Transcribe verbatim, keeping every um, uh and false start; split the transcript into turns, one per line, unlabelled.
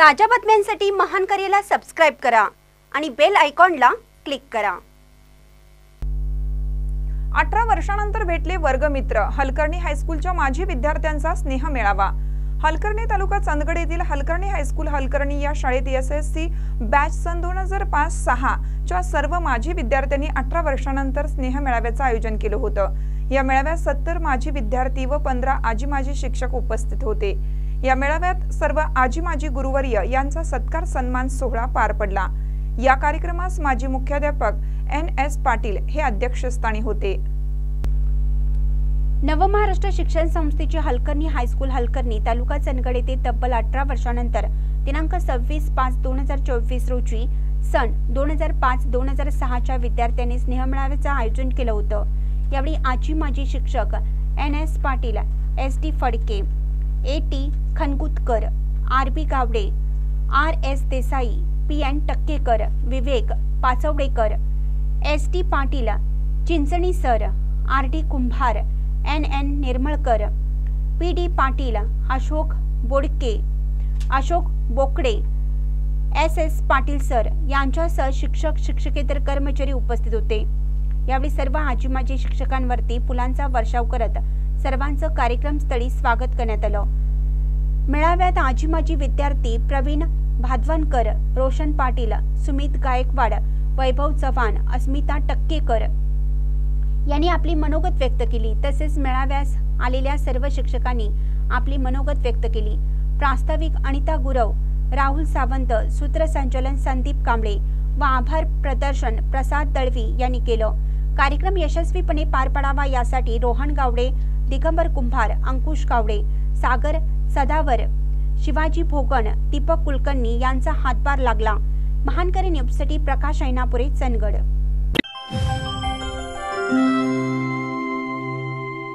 ताज्या बातम्यांसाठी महान करेला सबस्क्राइब करा आणि बेल आयकॉनला क्लिक करा।
अठरा वर्षांनंतर भेटले वर्गमित्र। हलकर्णी हायस्कूलच्या माजी विद्यार्थ्यांचा स्नेह मेळावा। हलकर्णी तालुका चांदगड येथील हलकर्णी हायस्कूल हलकर्णी या शाळेत एस एस सी बॅच सन दोन हजार पाच सहा च्या सर्व माजी विद्यार्थ्यांनी अठरा वर्षांनंतर स्नेह मेळाव्याचं आयोजन केलं होतं। या मेळाव्यात सत्तर माजी विद्यार्थी व पंधरा आजी माजी शिक्षक उपस्थित होते। या मेळाव्यात सर्व आजी माजी गुरुवर्य यांचा सत्कार सन्मान सोहळा पार पडला। या कार्यक्रमास माजी मुख्याध्यापक एन एस पाटील हे अध्यक्षस्थानी होते।
नवमहाराष्ट्र शिक्षण संस्थेचे हलकर्णी हायस्कूल हलकर्णी तालुका चांदगड येथे तब्बल अठरा वर्षांनंतर दिनांक सव्वीस पाच दोन हजार चोवीस रोजी सन दोन हजार पाच दोन हजार सहा च्या विद्यार्थ्यांनी स्नेह मेळाव्याचं आयोजन केलं होतं। यावेळी आजी माजी शिक्षक N S Patil, S D Phadke, A T Khangutkar, R B Gawade, R S Desai, P N Takkekar, Vivek Pachwadekar, S T Patil, Chinchani sir, R D Kumbhar, N N Nirmalkar, P D Patil, Ashok Bodke, Ashok Bokde, S S Patil sir यांच्यासह शिक्षक शिक्षकेतर कर्मचारी उपस्थित होते। यावेळी सर्व आजी माजी शिक्षकांवरती फुलांचा वर्षाव करत सर्वांचं कार्यक्रमस्थळी स्वागत करण्यात आलं। मेळाव्यात आजी माजी विद्यार्थी प्रवीण भादवनकर, रोशन पाटील, सुमित गायकवाड, वैभव चव्हाण, अस्मिता टक्केकर यांनी आपली मनोगत व्यक्त केली। तसेच मेळाव्यास आलेल्या सर्व शिक्षकांनी आपली मनोगत व्यक्त केली। प्रास्ताविक अनिता गुरव, राहुल सावंत, सूत्रसंचालन संदीप कांबळे व आभार प्रदर्शन प्रसाद दळवी यांनी केलं। कार्यक्रम यशस्वीपणे पार पडावा यासाठी रोहन गावडे, दिगंबर कुंभार, अंकुश गावडे, सागर सदावर, शिवाजी भोगन, दीपक कुलकर्णी यांचा हातभार लागला। महानकरी न्यूजसाठी प्रकाश ऐनापुरे, चांदगड।